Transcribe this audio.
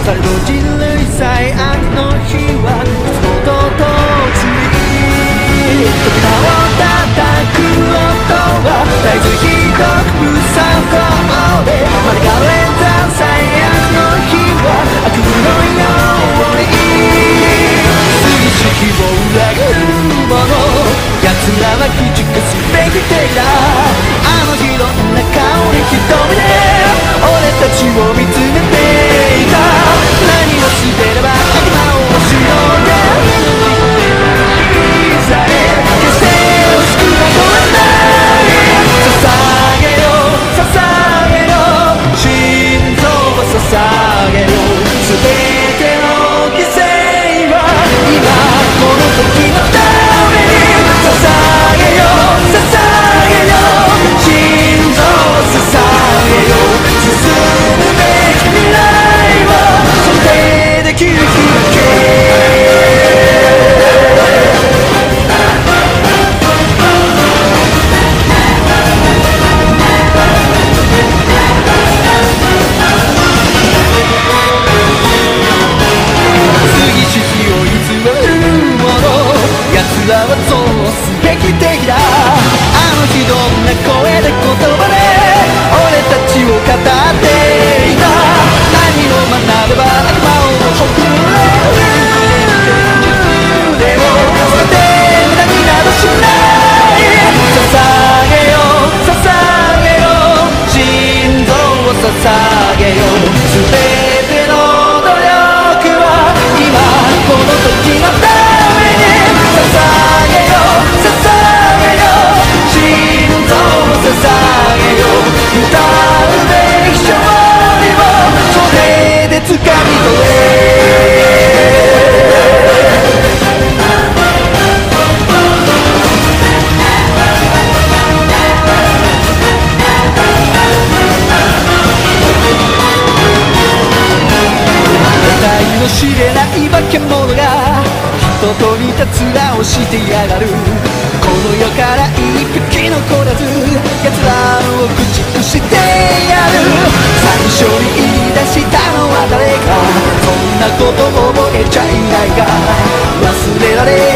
されど人類さえ秋の日はいつもと同時に扉を叩く音は絶えずひどくさそうでマリカレンザー最悪の日は悪夢のように過ぎし希望を裏切るもの奴らは駆逐すべき敵だあの日どんな顔に瞳で俺たちを見つめていた何をすれば悪魔を押しのけさえ決して惜しくは超えない捧げよ捧げよ心臓を捧げよ全ての犠牲は今この時のために捧げよ捧げよ心臓を捧げよ進むべき未来を想定できる日だけ次し日を偽るもの奴らはそうすべき敵だあの日どんな声で言葉で俺たちを語っていた何を学べば悪魔を送れるでもそれで無駄になどしない捧げよ捧げよ心臓を捧げよ全ての努力は今この時のために捧げよ捧げよ心臓を捧げよ歌うべき勝利をそれで掴み取れ得体の知れない化け物が人と似た面をしてやがるこの世から一匹残らず奴らを駆逐してやる最初に言い出したのは誰かそんなこと覚えちゃいないか忘れられ